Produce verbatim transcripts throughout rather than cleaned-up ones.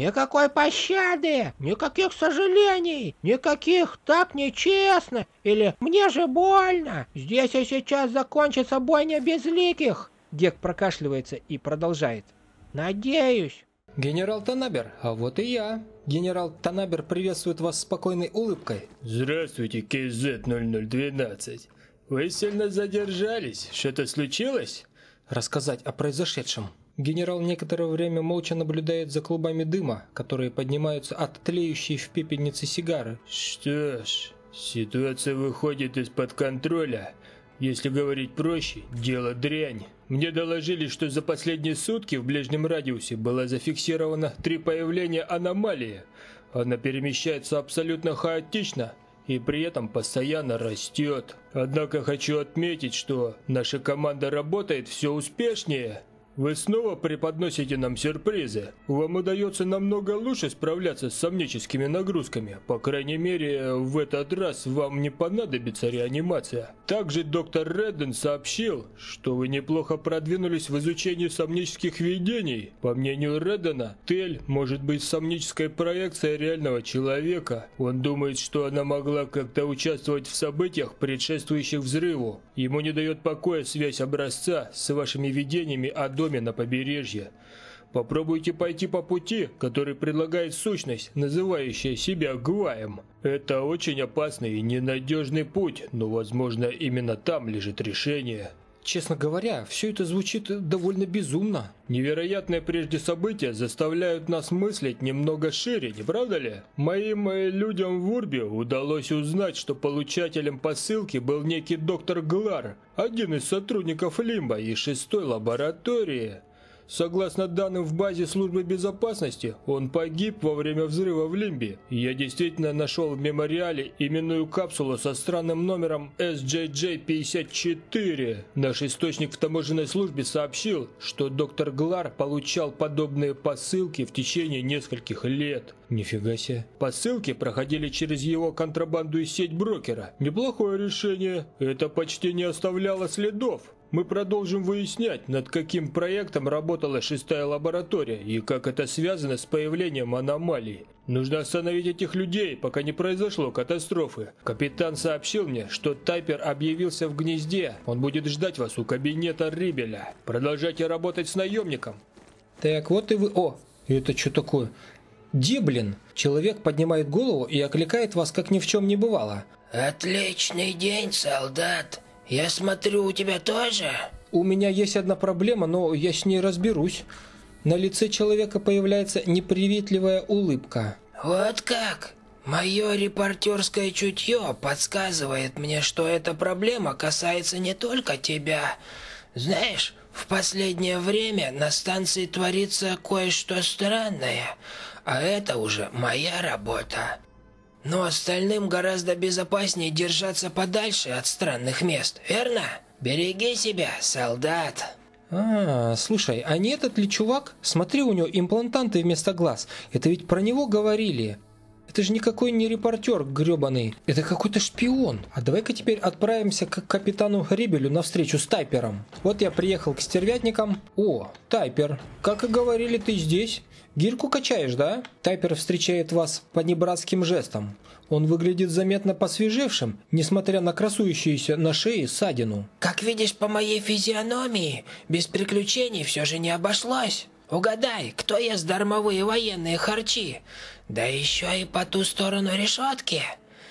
Никакой пощады, никаких сожалений, никаких «так нечестно» или «мне же больно». Здесь и сейчас закончится бойня безликих. Гек прокашливается и продолжает. Надеюсь. Генерал Танабер, а вот и я. Генерал Танабер приветствует вас спокойной улыбкой. Здравствуйте, кей зет ноль ноль двенадцать. Вы сильно задержались? Что-то случилось? Рассказать о произошедшем. Генерал некоторое время молча наблюдает за клубами дыма, которые поднимаются от тлеющей в пепельнице сигары. Что ж, ситуация выходит из-под контроля. Если говорить проще, дело дрянь. Мне доложили, что за последние сутки в ближнем радиусе было зафиксировано три появления аномалии. Она перемещается абсолютно хаотично и при этом постоянно растет. Однако хочу отметить, что наша команда работает все успешнее. Вы снова преподносите нам сюрпризы. Вам удается намного лучше справляться с сомническими нагрузками. По крайней мере, в этот раз вам не понадобится реанимация. Также доктор Редден сообщил, что вы неплохо продвинулись в изучении сомнических видений. По мнению Реддена, Тель может быть сомнической проекцией реального человека. Он думает, что она могла как-то участвовать в событиях, предшествующих взрыву. Ему не дает покоя связь образца с вашими видениями о доме на побережье. Попробуйте пойти по пути, который предлагает сущность, называющая себя Гваем. Это очень опасный и ненадежный путь, но, возможно, именно там лежит решение. Честно говоря, все это звучит довольно безумно. Невероятные прежде события заставляют нас мыслить немного шире, не правда ли? Моим э, людям в Урбе удалось узнать, что получателем посылки был некий доктор Глар, один из сотрудников Лимба и шестой лаборатории. Согласно данным в базе службы безопасности, он погиб во время взрыва в Лимбе. Я действительно нашел в мемориале именную капсулу со странным номером эс джей джей пятьдесят четыре. Наш источник в таможенной службе сообщил, что доктор Глар получал подобные посылки в течение нескольких лет. Нифига себе. Посылки проходили через его контрабанду и сеть брокера. Неплохое решение. Это почти не оставляло следов. Мы продолжим выяснять, над каким проектом работала шестая лаборатория и как это связано с появлением аномалий. Нужно остановить этих людей, пока не произошло катастрофы. Капитан сообщил мне, что Тайпер объявился в гнезде. Он будет ждать вас у кабинета Рибеля. Продолжайте работать с наемником. Так, вот и вы... О, это что такое? Деблин. Человек поднимает голову и окликает вас, как ни в чем не бывало. Отличный день, солдат. Я смотрю, у тебя тоже? У меня есть одна проблема, но я с ней разберусь. На лице человека появляется неприветливая улыбка. Вот как? Мое репортерское чутье подсказывает мне, что эта проблема касается не только тебя. Знаешь, в последнее время на станции творится кое-что странное, а это уже моя работа. Но остальным гораздо безопаснее держаться подальше от странных мест, верно? Береги себя, солдат. А, слушай, а не этот ли чувак? Смотри, у него имплантанты вместо глаз. Это ведь про него говорили. Это же никакой не репортер гребаный. Это какой-то шпион. А давай-ка теперь отправимся к капитану Рибелю на встречу с Тайпером. Вот я приехал к стервятникам. О, Тайпер, как и говорили, ты здесь. Гирьку качаешь, да? Тайпер встречает вас понебратским жестом. Он выглядит заметно посвежевшим, несмотря на красующуюся на шее ссадину. Как видишь по моей физиономии, без приключений все же не обошлось. Угадай, кто ест дармовые военные харчи? Да еще и по ту сторону решетки.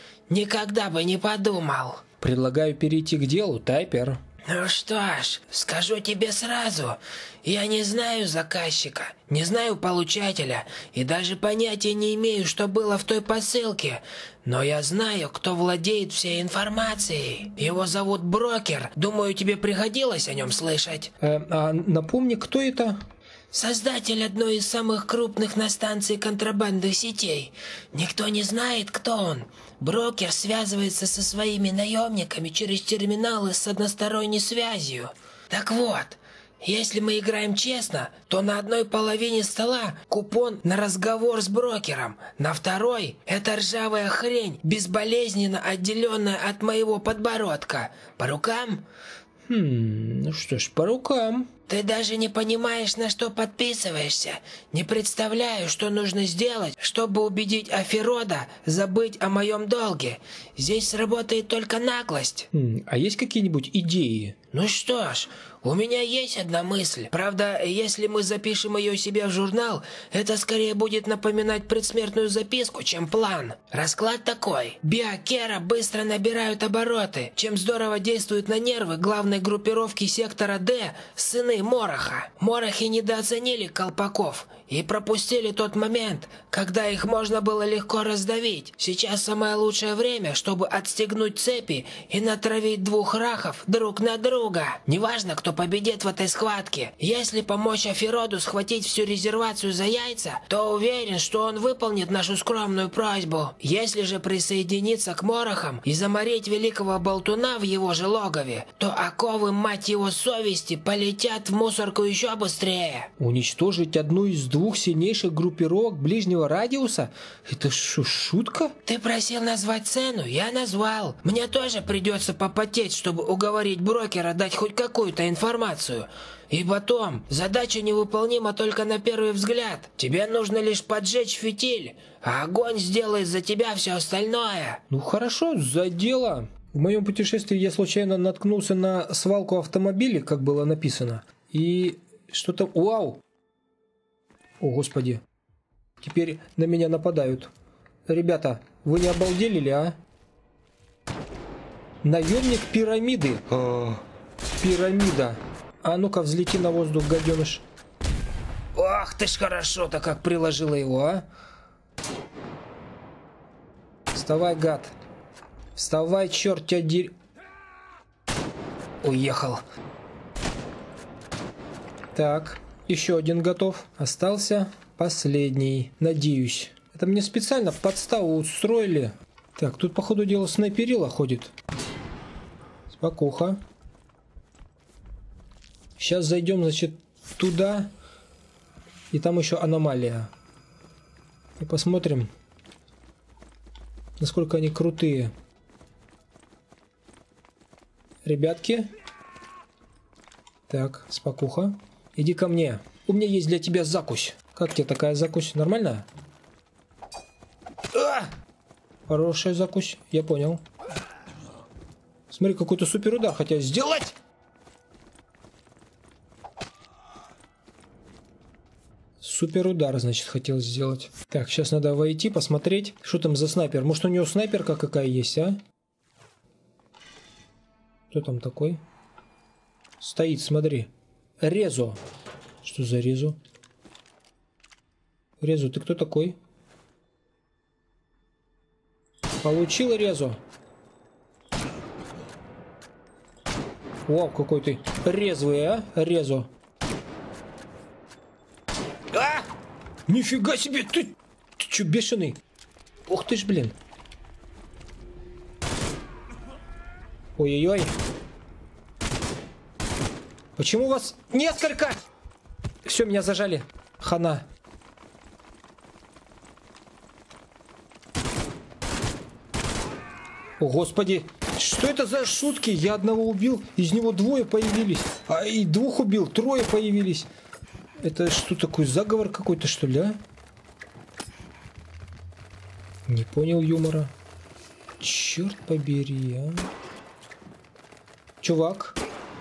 Никогда бы не подумал. Предлагаю перейти к делу, Тайпер. Ну что ж, скажу тебе сразу, я не знаю заказчика, не знаю получателя и даже понятия не имею, что было в той посылке. Но я знаю, кто владеет всей информацией. Его зовут Брокер. Думаю, тебе приходилось о нем слышать. Э, а напомни, кто это? Создатель одной из самых крупных на станции контрабандных сетей. Никто не знает, кто он. Брокер связывается со своими наемниками через терминалы с односторонней связью. Так вот, если мы играем честно, то на одной половине стола купон на разговор с брокером, на второй – это ржавая хрень, безболезненно отделенная от моего подбородка. По рукам? Хм, ну что ж, по рукам. Ты даже не понимаешь, на что подписываешься. Не представляю, что нужно сделать, чтобы убедить Афирода забыть о моем долге. Здесь сработает только наглость. Хм, а есть какие-нибудь идеи? Ну что ж, у меня есть одна мысль. Правда, если мы запишем ее себе в журнал, это скорее будет напоминать предсмертную записку, чем план. Расклад такой. Биокера быстро набирают обороты, чем здорово действуют на нервы главной группировки сектора Д сыны Мороха. Морохи недооценили колпаков и пропустили тот момент, когда их можно было легко раздавить. Сейчас самое лучшее время, чтобы отстегнуть цепи и натравить двух рахов друг на друга. Неважно, кто победит в этой схватке. Если помочь Афироду схватить всю резервацию за яйца, то уверен, что он выполнит нашу скромную просьбу. Если же присоединиться к Морохам и заморить великого болтуна в его же логове, то оковы, мать его, совести полетят в мусорку еще быстрее. Уничтожить одну из двух сильнейших группировок ближнего радиуса? Это что, шутка? Ты просил назвать цену, я назвал. Мне тоже придется попотеть, чтобы уговорить брокера дать хоть какую-то информацию. И потом, задача невыполнима только на первый взгляд. Тебе нужно лишь поджечь фитиль, а огонь сделает за тебя все остальное. Ну хорошо, за дело. В моем путешествии я случайно наткнулся на свалку автомобилей, как было написано. И что-то... Вау! О, господи. Теперь на меня нападают. Ребята, вы не обалдели ли, а? Наемник пирамиды. О, пирамида. А ну-ка, взлети на воздух, гаденыш. Ах ты ж хорошо-то как приложила его, а. Вставай, гад. Вставай, черт тебя дерь... Уехал. Так, еще один готов. Остался последний, надеюсь. Это мне специально подставу устроили. Так, тут, по ходу дела, снайперила ходит. Спокуха. Сейчас зайдем, значит, туда. И там еще аномалия. И посмотрим, насколько они крутые. Ребятки. Так, спокуха. Иди ко мне. У меня есть для тебя закусь. Как тебе такая закусь? Нормально? А! Хорошая закусь. Я понял. Смотри, какой-то супер удар хотел сделать. Супер удар, значит, хотел сделать. Так, сейчас надо войти, посмотреть, что там за снайпер. Может, у него снайперка какая есть, а? Кто там такой? Стоит, смотри. Резо. Что за Резо? Резо, ты кто такой? Получил Резо. Вау, какой ты резвый, а? Резо. А! Нифига себе, ты, ты чё, бешеный? Ух ты ж, блин. Ой-ой-ой. Почему у вас несколько? Все, меня зажали. Хана. О, господи. Что это за шутки? Я одного убил, из него двое появились. А и двух убил, трое появились. Это что такое, заговор какой-то, что ли, а? Не понял юмора. Черт побери, а. Чувак.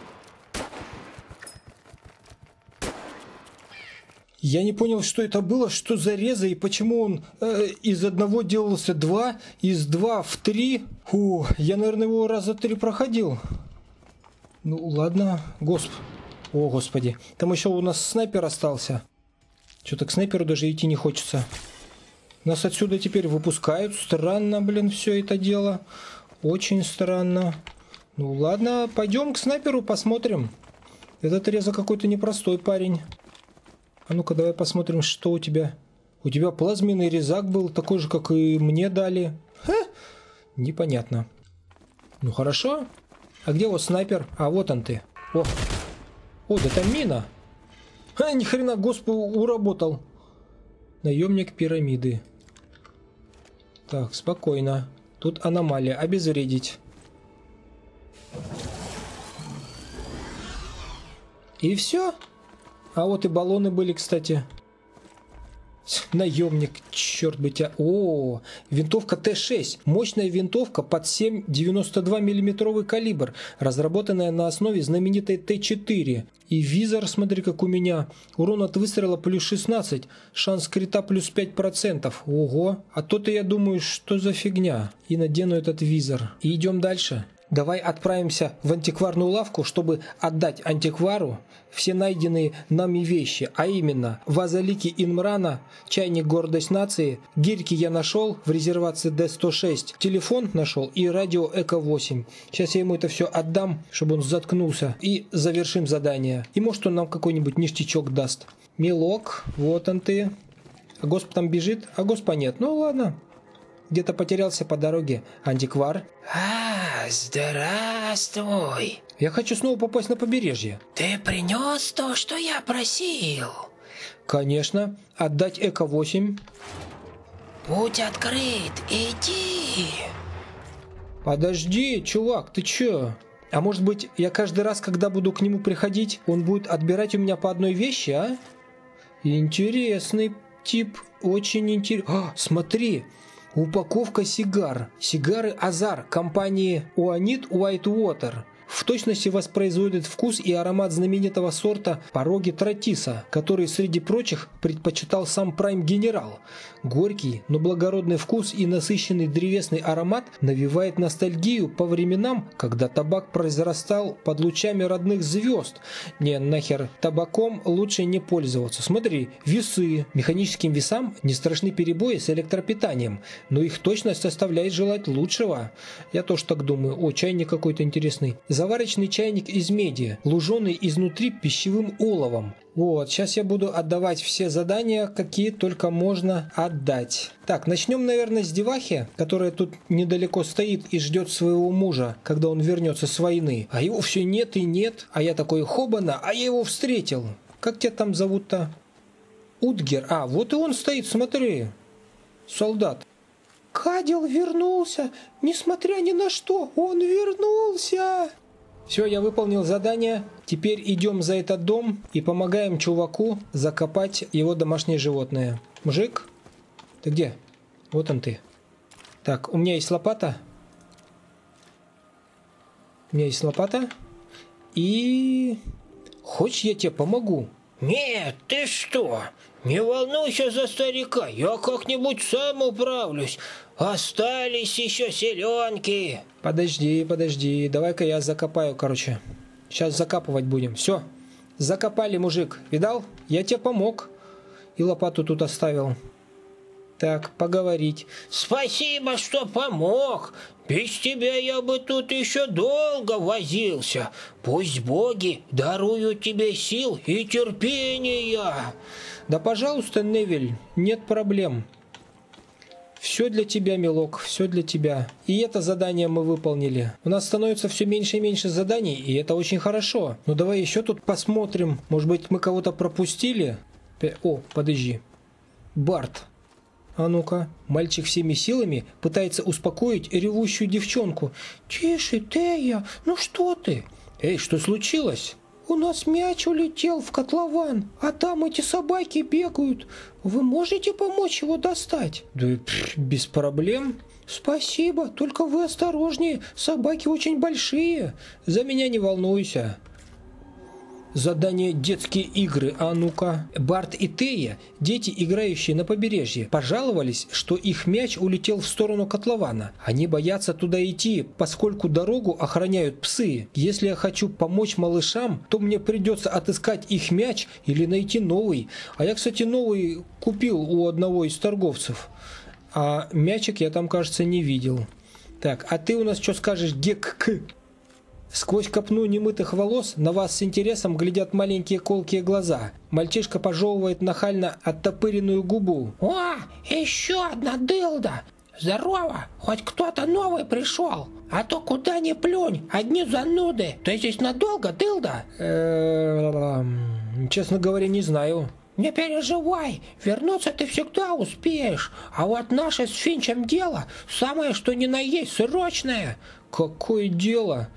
Я не понял, что это было, что за реза и почему он э, из одного делался два, из два в три. Фу, я, наверное, его раза три проходил. Ну, ладно, госп. О, господи. Там еще у нас снайпер остался. Что-то к снайперу даже идти не хочется. Нас отсюда теперь выпускают. Странно, блин, все это дело. Очень странно. Ну, ладно, пойдем к снайперу посмотрим. Этот реза какой-то непростой парень. А ну-ка, давай посмотрим, что у тебя. У тебя плазменный резак был, такой же, как и мне дали. Ха! Непонятно. Ну, хорошо. А где вот снайпер? А, вот он ты. О, О да там мина. А, ни хрена, господи, уработал. Наемник пирамиды. Так, спокойно. Тут аномалия. Обезвредить. И все? А вот и баллоны были, кстати. Наемник, черт бы тебя. О, винтовка Т шесть. Мощная винтовка под семь девяносто два миллиметровый калибр, разработанная на основе знаменитой Т четыре. И визор, смотри, как у меня. Урон от выстрела плюс шестнадцать. Шанс крита плюс пять процентов. Ого. А то-то я думаю, что за фигня. И надену этот визор. И идем дальше. Давай отправимся в антикварную лавку, чтобы отдать антиквару все найденные нами вещи, а именно вазолики Инмрана, чайник гордость нации, гирьки я нашел в резервации Д сто шесть, телефон нашел и радио Эко восемь. Сейчас я ему это все отдам, чтобы он заткнулся, и завершим задание. И может он нам какой-нибудь ништячок даст. Милок, вот он ты. А госп там бежит, а госпа нет. Ну ладно. Где-то потерялся по дороге. Антиквар. А, здравствуй. Я хочу снова попасть на побережье. Ты принес то, что я просил? Конечно. Отдать Эко восемь. Путь открыт. Иди. Подожди, чувак, ты чё? А может быть, я каждый раз, когда буду к нему приходить, он будет отбирать у меня по одной вещи, а? Интересный тип. Очень интересный. А, смотри. Упаковка сигар. Сигары Азар компании Уанит Уайтвотер. В точности воспроизводит вкус и аромат знаменитого сорта Пороги Тратиса, который среди прочих предпочитал сам Прайм Генерал. Горький, но благородный вкус и насыщенный древесный аромат навевает ностальгию по временам, когда табак произрастал под лучами родных звезд. Не, нахер, табаком лучше не пользоваться. Смотри, весы. Механическим весам не страшны перебои с электропитанием, но их точность оставляет желать лучшего. Я тоже так думаю. О, чайник какой-то интересный. Заварочный чайник из меди, луженый изнутри пищевым оловом. Вот, сейчас я буду отдавать все задания, какие только можно отдать. Так, начнем, наверное, с девахи, которая тут недалеко стоит и ждет своего мужа, когда он вернется с войны. А его все нет и нет, а я такой хобана, а я его встретил. Как тебя там зовут-то? Утгер. А, вот и он стоит, смотри. Солдат. Кадил вернулся, несмотря ни на что, он вернулся. Все, я выполнил задание. Теперь идем за этот дом и помогаем чуваку закопать его домашнее животное. Мужик, ты где? Вот он ты. Так, у меня есть лопата. У меня есть лопата. И... Хочешь, я тебе помогу? Нет, ты что? Не волнуйся за старика, я как-нибудь сам управлюсь. Остались еще селенки. Подожди, подожди, давай-ка я закопаю, короче. Сейчас закапывать будем. Все, закопали, мужик. Видал? Я тебе помог. И лопату тут оставил. Так, поговорить. Спасибо, что помог. Без тебя я бы тут еще долго возился. Пусть боги даруют тебе сил и терпения. Да, пожалуйста, Невиль, нет проблем. Все для тебя, милок, все для тебя. И это задание мы выполнили. У нас становится все меньше и меньше заданий, и это очень хорошо. Ну давай еще тут посмотрим. Может быть, мы кого-то пропустили? О, подожди. Барт. А ну-ка. Мальчик всеми силами пытается успокоить ревущую девчонку. Тише, Тея, ну что ты? Эй, что случилось? У нас мяч улетел в котлован, а там эти собаки бегают. Вы можете помочь его достать? Да пфф, без проблем. Спасибо, только вы осторожнее, собаки очень большие. За меня не волнуйся. Задание «Детские игры». А ну-ка. Барт и Тея, дети, играющие на побережье, пожаловались, что их мяч улетел в сторону котлована. Они боятся туда идти, поскольку дорогу охраняют псы. Если я хочу помочь малышам, то мне придется отыскать их мяч или найти новый. А я, кстати, новый купил у одного из торговцев. А мячик я там, кажется, не видел. Так, а ты у нас что скажешь, Гек-к? Сквозь копну немытых волос на вас с интересом глядят маленькие колкие глаза. Мальчишка пожевывает нахально оттопыренную губу. О, еще одна дылда. Здорово, хоть кто-то новый пришел. А то куда ни плюнь, одни зануды. Ты здесь надолго, дылда? Честно говоря, не знаю. Не переживай, вернуться ты всегда успеешь. А вот наше с Финчем дело самое что ни на есть срочное. Какое дело?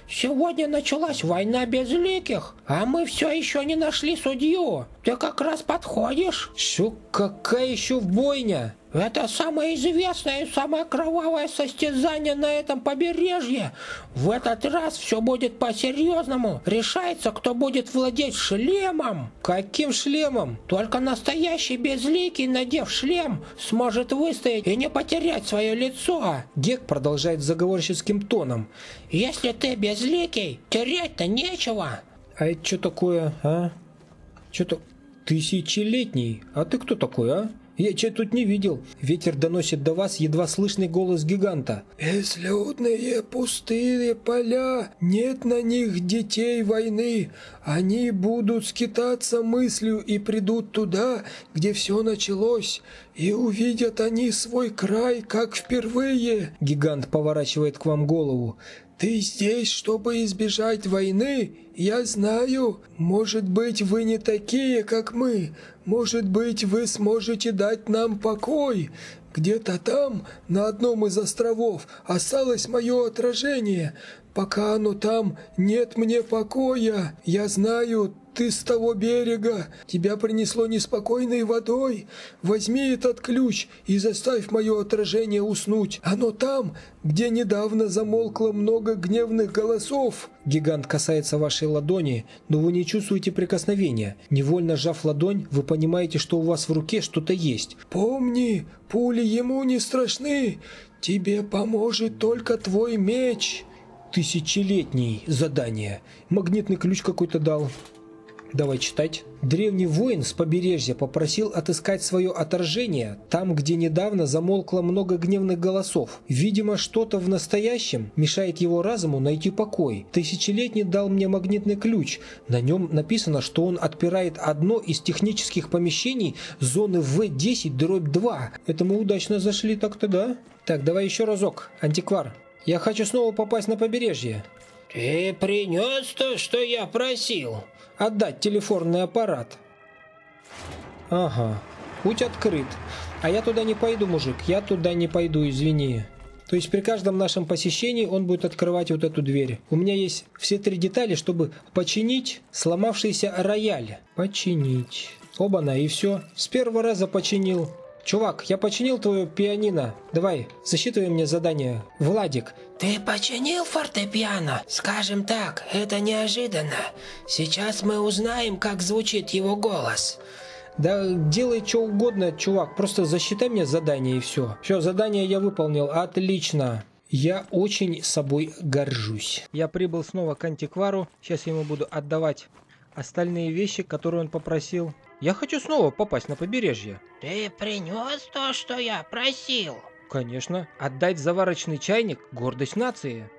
Сегодня началась война безликих, а мы все еще не нашли судью. Ты как раз подходишь. Что, какая еще бойня? Это самое известное и самое кровавое состязание на этом побережье. В этот раз все будет по-серьезному. Решается, кто будет владеть шлемом. Каким шлемом? Только настоящий безликий, надев шлем, сможет выстоять и не потерять свое лицо. Гек продолжает заговорческим тоном. Если ты безликий, терять-то нечего. А это что такое, а? Что-то тысячелетний. А ты кто такой, а? Я тебя тут не видел. Ветер доносит до вас едва слышный голос гиганта. Бесслюдные пустые поля, нет на них детей войны. Они будут скитаться мыслью и придут туда, где все началось. И увидят они свой край, как впервые. Гигант поворачивает к вам голову. Ты здесь, чтобы избежать войны? Я знаю. Может быть, вы не такие, как мы. Может быть, вы сможете дать нам покой. Где-то там, на одном из островов, осталось мое отражение. Пока оно там, нет мне покоя. Я знаю, ты с того берега. Тебя принесло неспокойной водой. Возьми этот ключ и заставь мое отражение уснуть. Оно там, где недавно замолкло много гневных голосов. Гигант касается вашей ладони, но вы не чувствуете прикосновения. Невольно сжав ладонь, вы понимаете, что у вас в руке что-то есть. Помни, пули ему не страшны. Тебе поможет только твой меч. Тысячелетний задание. Магнитный ключ какой-то дал. Давай читать. Древний воин с побережья попросил отыскать свое отражение там, где недавно замолкло много гневных голосов. Видимо, что-то в настоящем мешает его разуму найти покой. Тысячелетний дал мне магнитный ключ. На нем написано, что он отпирает одно из технических помещений зоны вэ десять дробь два. Это мы удачно зашли так-то, да? Так, давай еще разок, антиквар. Я хочу снова попасть на побережье. Ты принес то, что я просил? Отдать телефонный аппарат. Ага, путь открыт. А я туда не пойду, мужик, я туда не пойду, извини. То есть при каждом нашем посещении он будет открывать вот эту дверь. У меня есть все три детали, чтобы починить сломавшийся рояль. Починить. Оба-на, и все. С первого раза починил. Чувак, я починил твое пианино. Давай, засчитывай мне задание. Владик. Ты починил фортепиано? Скажем так, это неожиданно. Сейчас мы узнаем, как звучит его голос. Да делай что угодно, чувак. Просто засчитай мне задание и все. Все, задание я выполнил. Отлично. Я очень собой горжусь. Я прибыл снова к антиквару. Сейчас я ему буду отдавать остальные вещи, которые он попросил. Я хочу снова попасть на побережье. Ты принес то, что я просил? Конечно. Отдать заварочный чайник – гордость нации.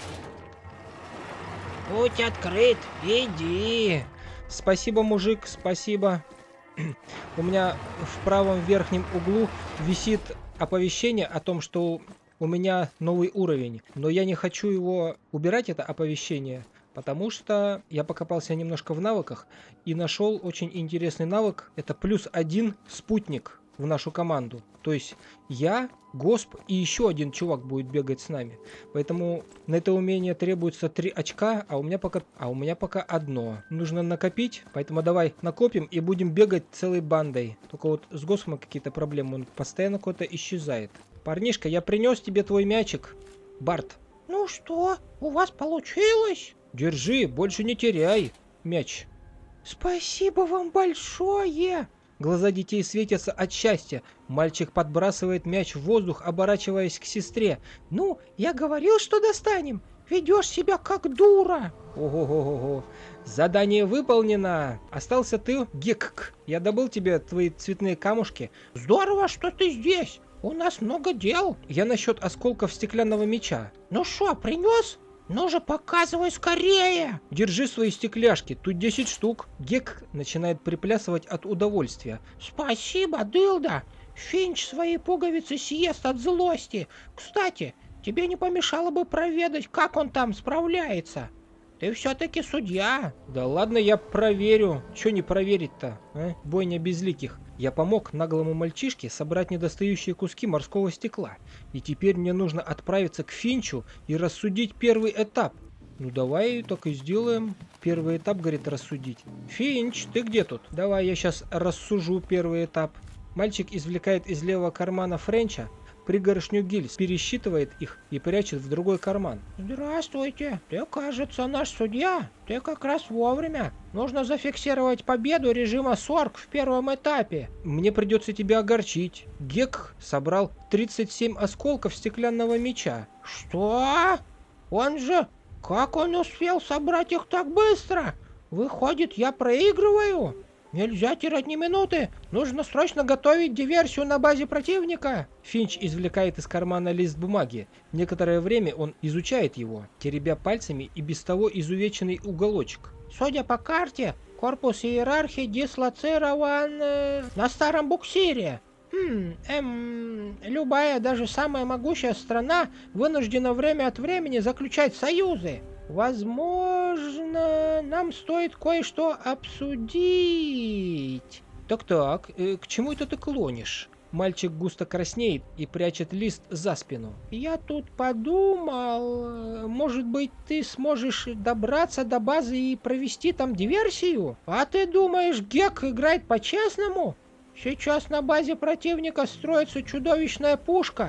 Путь открыт, иди. Спасибо, мужик, спасибо. У меня в правом верхнем углу висит оповещение о том, что у меня новый уровень. Но я не хочу его убирать, это оповещение. Потому что я покопался немножко в навыках и нашел очень интересный навык. Это плюс один спутник в нашу команду. То есть я, Госп и еще один чувак будет бегать с нами. Поэтому на это умение требуется три очка, а у меня пока, а у меня пока одно. Нужно накопить, поэтому давай накопим и будем бегать целой бандой. Только вот с Госпом какие-то проблемы, он постоянно куда-то исчезает. Парнишка, я принес тебе твой мячик. Барт. Ну что, у вас получилось? Держи, больше не теряй мяч. Спасибо вам большое. Глаза детей светятся от счастья. Мальчик подбрасывает мяч в воздух, оборачиваясь к сестре. Ну, я говорил, что достанем. Ведешь себя как дура. Ого-го-го. Задание выполнено. Остался ты, Гек. Я добыл тебе твои цветные камушки. Здорово, что ты здесь. У нас много дел. Я насчет осколков стеклянного мяча. Ну что, принес? Ну же, показывай скорее! Держи свои стекляшки, тут десять штук. Гек начинает приплясывать от удовольствия. Спасибо, дылда! Финч свои пуговицы съест от злости. Кстати, тебе не помешало бы проведать, как он там справляется. Ты все-таки судья. Да ладно, я проверю. Че не проверить-то, а? Бойня безликих. Я помог наглому мальчишке собрать недостающие куски морского стекла. И теперь мне нужно отправиться к Финчу и рассудить первый этап. Ну давай так и сделаем. Первый этап, говорит, рассудить. Финч, ты где тут? Давай я сейчас рассужу первый этап. Мальчик извлекает из левого кармана Френча пригоршню гильз, пересчитывает их и прячет в другой карман. Здравствуйте, ты, кажется, наш судья. Ты как раз вовремя. Нужно зафиксировать победу режима Сорг в первом этапе. Мне придется тебя огорчить. Гек собрал тридцать семь осколков стеклянного меча. Что? Он же... Как он успел собрать их так быстро? Выходит, я проигрываю? Нельзя терять ни минуты. Нужно срочно готовить диверсию на базе противника. Финч извлекает из кармана лист бумаги. Некоторое время он изучает его, теребя пальцами и без того изувеченный уголочек. Судя по карте, корпус иерархии дислоцирован э, на старом буксире. Хм, эм, любая, даже самая могучая страна вынуждена время от времени заключать союзы. Возможно, нам стоит кое-что обсудить. Так-так, э, к чему это ты клонишь? Мальчик густо краснеет и прячет лист за спину. Я тут подумал, может быть, ты сможешь добраться до базы и провести там диверсию? А ты думаешь, Гек играет по-честному? Сейчас на базе противника строится чудовищная пушка.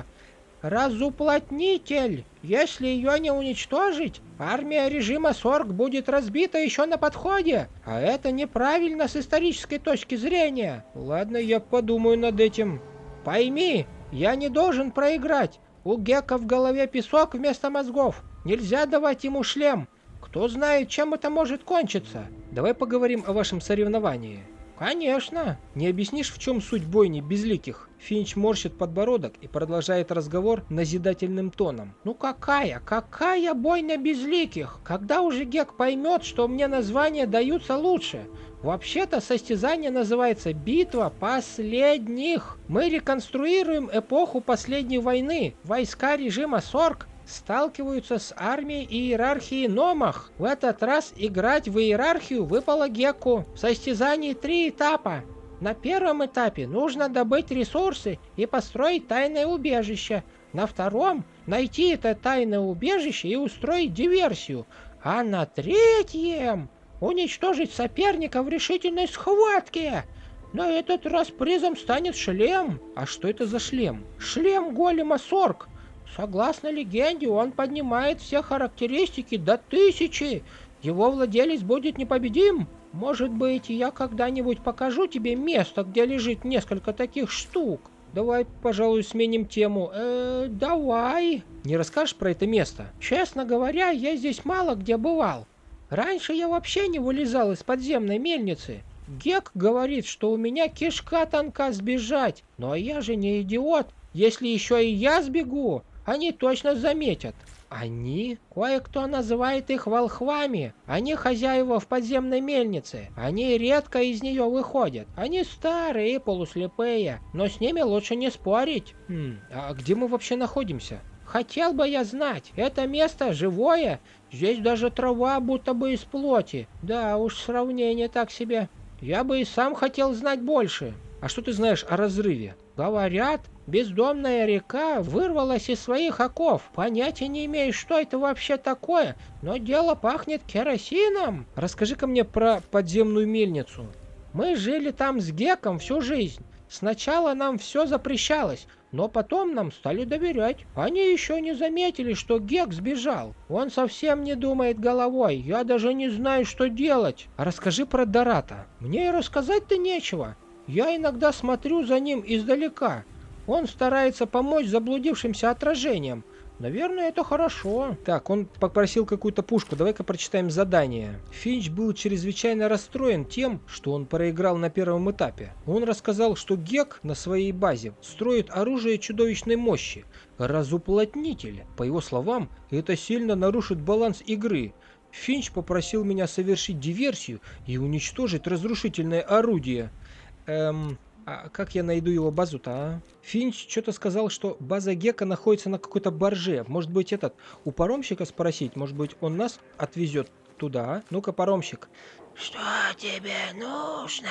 Разуплотнитель. Если ее не уничтожить, армия режима Сорг будет разбита еще на подходе. А это неправильно с исторической точки зрения. Ладно, я подумаю над этим. Пойми, я не должен проиграть. У Гека в голове песок вместо мозгов. Нельзя давать ему шлем. Кто знает, чем это может кончиться. Давай поговорим о вашем соревновании. Конечно. Не объяснишь, в чем суть бойни безликих? Финч морщит подбородок и продолжает разговор назидательным тоном. Ну какая, какая бойня безликих? Когда уже Гек поймет, что мне названия даются лучше? Вообще-то состязание называется «Битва последних». Мы реконструируем эпоху последней войны. Войска режима Сорг сталкиваются с армией иерархии Номах. В этот раз играть в иерархию выпало Геку. В состязании три этапа. На первом этапе нужно добыть ресурсы и построить тайное убежище. На втором найти это тайное убежище и устроить диверсию. А на третьем уничтожить соперника в решительной схватке. На этот раз призом станет шлем. А что это за шлем? Шлем голема Сорг. Согласно легенде, он поднимает все характеристики до тысячи. Его владелец будет непобедим. Может быть, я когда-нибудь покажу тебе место, где лежит несколько таких штук. Давай, пожалуй, сменим тему. Э, давай. Не расскажешь про это место? Честно говоря, я здесь мало где бывал. Раньше я вообще не вылезал из подземной мельницы. Гек говорит, что у меня кишка тонка сбежать. Но я же не идиот. Если еще и я сбегу, они точно заметят. Они? Кое-кто называет их волхвами. Они хозяева в подземной мельнице. Они редко из нее выходят. Они старые и полуслепые, но с ними лучше не спорить. Хм, а где мы вообще находимся? Хотел бы я знать. Это место живое. Здесь даже трава будто бы из плоти. Да уж, сравнение так себе. Я бы и сам хотел знать больше. А что ты знаешь о разрыве? Говорят, бездомная река вырвалась из своих оков. Понятия не имею, что это вообще такое, но дело пахнет керосином. Расскажи-ка мне про подземную мельницу. Мы жили там с Геком всю жизнь. Сначала нам все запрещалось, но потом нам стали доверять. Они еще не заметили, что Гек сбежал. Он совсем не думает головой. Я даже не знаю, что делать. А расскажи про Дората. Мне и рассказать-то нечего. Я иногда смотрю за ним издалека. Он старается помочь заблудившимся отражениям. Наверное, это хорошо. Так, он попросил какую-то пушку. Давай-ка прочитаем задание. Финч был чрезвычайно расстроен тем, что он проиграл на первом этапе. Он рассказал, что Гек на своей базе строит оружие чудовищной мощи. Разуплотнитель. По его словам, это сильно нарушит баланс игры. Финч попросил меня совершить диверсию и уничтожить разрушительное орудие. Эм... А как я найду его базу-то, а? Финч что-то сказал, что база Гека находится на какой-то барже. Может быть, этот, у паромщика спросить? Может быть, он нас отвезет туда, а? Ну-ка, паромщик. Что тебе нужно?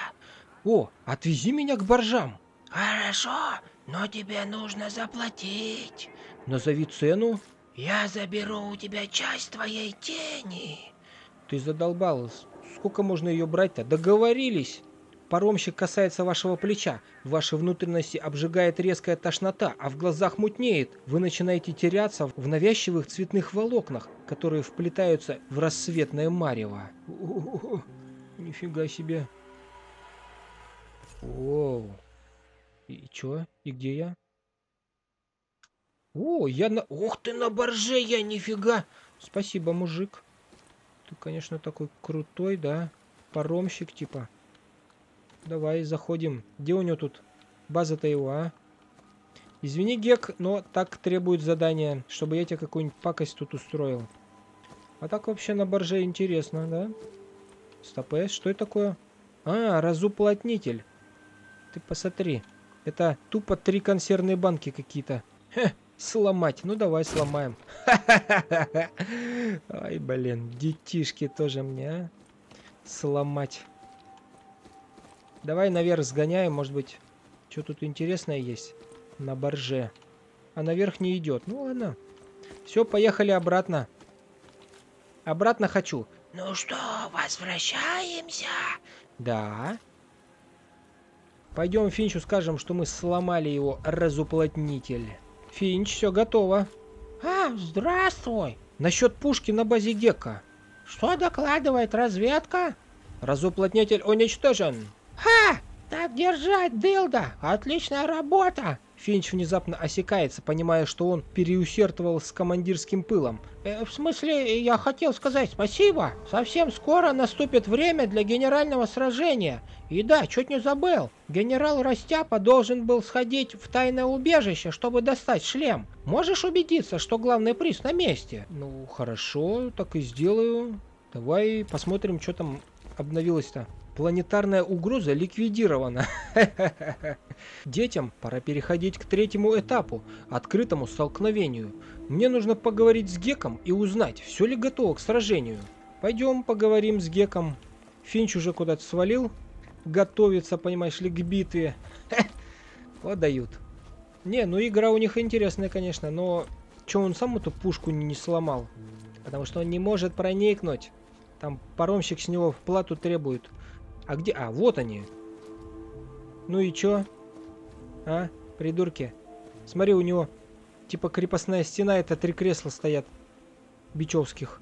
О, отвези меня к баржам. Хорошо, но тебе нужно заплатить. Назови цену. Я заберу у тебя часть твоей тени. Ты задолбал. Сколько можно ее брать-то? Договорились. Паромщик касается вашего плеча. Ваши внутренности обжигает резкая тошнота, а в глазах мутнеет. Вы начинаете теряться в навязчивых цветных волокнах, которые вплетаются в рассветное марево. О-о-о, нифига себе. Оу. И чё? И где я? О, я на... Ух ты, на борже я, нифига! Спасибо, мужик. Ты, конечно, такой крутой, да? Паромщик, типа. Давай, заходим. Где у него тут база-то его, а? Извини, Гек, но так требует задания, чтобы я тебе какую-нибудь пакость тут устроил. А так вообще на борже интересно, да? Стопэ, что это такое? А, разуплотнитель. Ты посмотри. Это тупо три консервные банки какие-то. Хе, сломать. Ну давай сломаем. Ай, блин, детишки тоже мне, а? Сломать. Давай наверх сгоняем, может быть, что тут интересное есть на борже. А наверх не идет. Ну ладно. Все, поехали обратно. Обратно хочу. Ну что, возвращаемся? Да. Пойдем Финчу скажем, что мы сломали его разуплотнитель. Финч, все готово. А, здравствуй. Насчет пушки на базе Гекка. Что докладывает разведка? Разуплотнитель уничтожен. Ха! Так держать, дылда! Отличная работа! Финч внезапно осекается, понимая, что он переусердствовал с командирским пылом. Э, в смысле, я хотел сказать спасибо. Совсем скоро наступит время для генерального сражения. И да, чуть не забыл. Генерал Растяпа должен был сходить в тайное убежище, чтобы достать шлем. Можешь убедиться, что главный приз на месте? Ну, хорошо, так и сделаю. Давай посмотрим, что там обновилось-то. Планетарная угроза ликвидирована. Детям пора переходить к третьему этапу, открытому столкновению. Мне нужно поговорить с Геком и узнать, все ли готово к сражению. Пойдем поговорим с Геком. Финч уже куда-то свалил. Готовится, понимаешь ли, к битве. Вот дают. Не, ну игра у них интересная, конечно, но что он сам эту пушку не, не сломал? Потому что он не может проникнуть. Там паромщик с него плату требует. А где? А, вот они. Ну и чё? А, придурки. Смотри, у него типа крепостная стена, это три кресла стоят. Бичевских.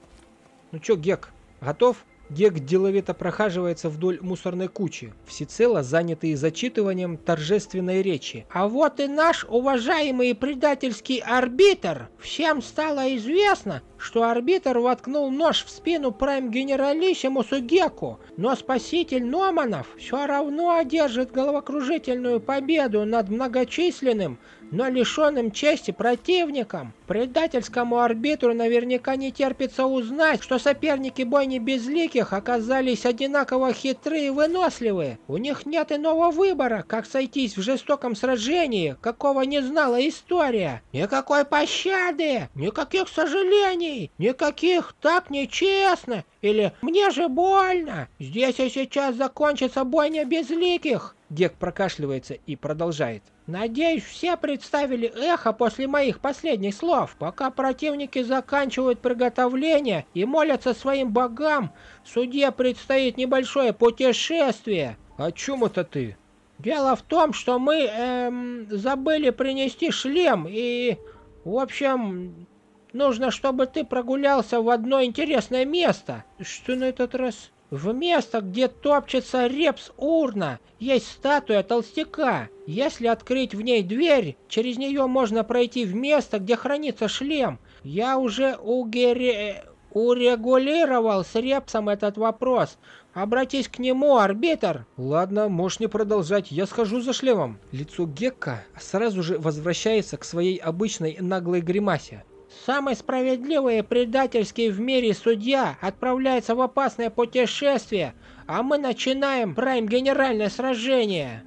Ну чё, Гек, готов? Гек деловито прохаживается вдоль мусорной кучи, всецело занятый зачитыванием торжественной речи. А вот и наш уважаемый предательский арбитр. Всем стало известно, что арбитр воткнул нож в спину прайм-генералиссимусу Геку, но спаситель Номанов все равно одержит головокружительную победу над многочисленным, но лишенным чести противником. Предательскому арбитру наверняка не терпится узнать, что соперники бойни безликих оказались одинаково хитрые и выносливые. У них нет иного выбора, как сойтись в жестоком сражении, какого не знала история. Никакой пощады, никаких сожалений, никаких «так нечестно» или «мне же больно». Здесь и сейчас закончится бойня безликих. Гек прокашливается и продолжает. Надеюсь, все представили эхо после моих последних слов. Пока противники заканчивают приготовление и молятся своим богам, судье предстоит небольшое путешествие. О чем это ты? Дело в том, что мы эм, забыли принести шлем и, в общем, нужно, чтобы ты прогулялся в одно интересное место. Что на этот раз? В место, где топчется Репс-Урна, есть статуя толстяка. Если открыть в ней дверь, через нее можно пройти в место, где хранится шлем. Я уже угере... урегулировал с Репсом этот вопрос. Обратись к нему, арбитр. Ладно, можешь не продолжать, я схожу за шлемом. Лицо Гекка сразу же возвращается к своей обычной наглой гримасе. Самый справедливый и предательский в мире судья отправляется в опасное путешествие, а мы начинаем прайм-генеральное сражение.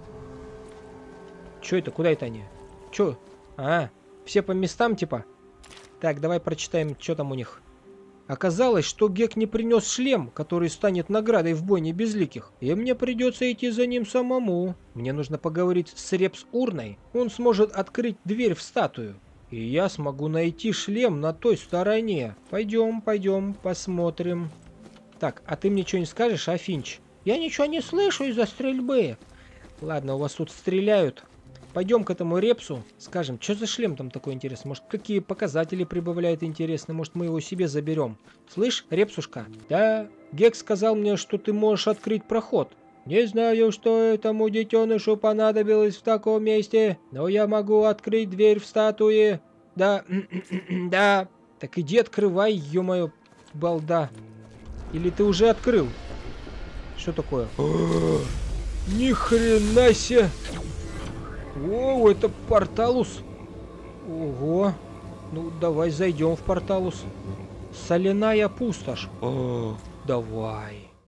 Чё это? Куда это они? Чё? А, все по местам типа? Так, давай прочитаем, что там у них. Оказалось, что Гек не принес шлем, который станет наградой в бойне безликих, и мне придется идти за ним самому. Мне нужно поговорить с Репс-Урной, он сможет открыть дверь в статую. И я смогу найти шлем на той стороне. Пойдем, пойдем, посмотрим. Так, а ты мне что не скажешь, Афинч? Я ничего не слышу из-за стрельбы. Ладно, у вас тут стреляют. Пойдем к этому Репсу, скажем, что за шлем там такой интересный? Может, какие показатели прибавляет интересные? Может, мы его себе заберем? Слышь, Репсушка? Да, Гекс сказал мне, что ты можешь открыть проход. Не знаю, что этому детенышу понадобилось в таком месте, но я могу открыть дверь в статуе. Да, да. Так иди открывай, ё-моё, балда. Или ты уже открыл? Что такое? Ни хрена себе! О, это Порталус. Ого. Ну, давай зайдем в Порталус. Соляная пустошь. О, давай.